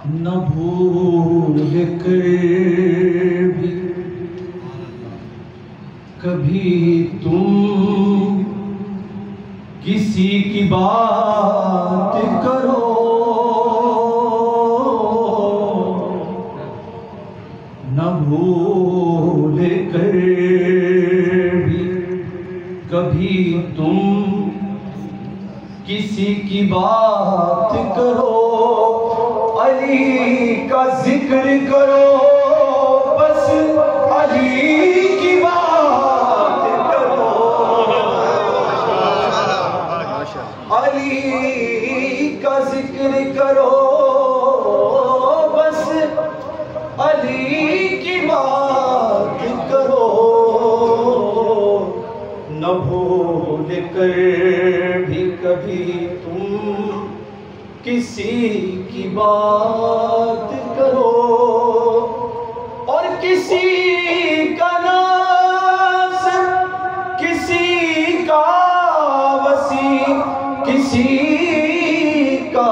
نہ بھول کر بھی کبھی تم کسی کی بات کرو، نہ بھول کر بھی کبھی تم کسی کی بات کرو، علی کا ذکر کرو، بس علی کی بات کرو، علی کا ذکر کرو، بس علی کی بات کرو، نہ بھول کر بھی کبھی تم کسی کی بات کرو، اور کسی کا ناز کسی کا وسیع کسی کا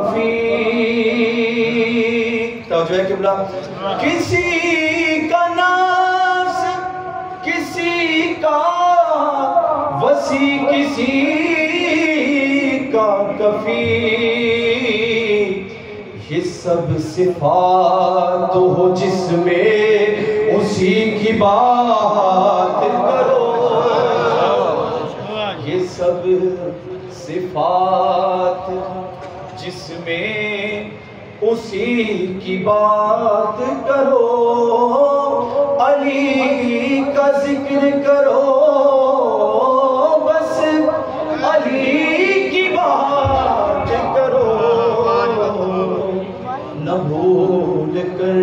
کفیل، توجہ ہے قبلہ، کسی کا ناز کسی کا وسیع کسی کا کفیل، یہ سب صفات ہو جس میں اسی کی بات کرو، یہ سب صفات جس میں اسی کی بات کرو، علی کا ذکر کرو، بس علی کی بات کرو، نہ بھول کر،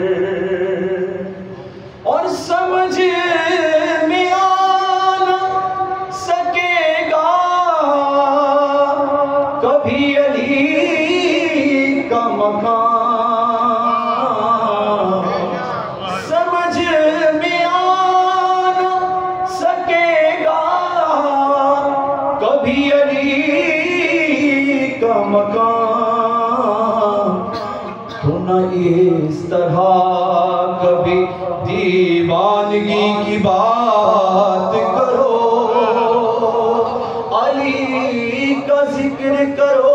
اور سمجھ میں آ نہ سکے گا کبھی علی کا مقام، سمجھ میں آ نہ سکے گا کبھی علی کا مقام، تو نہ اس طرح کبھی دیوانگی کی بات کرو، علی کا ذکر کرو،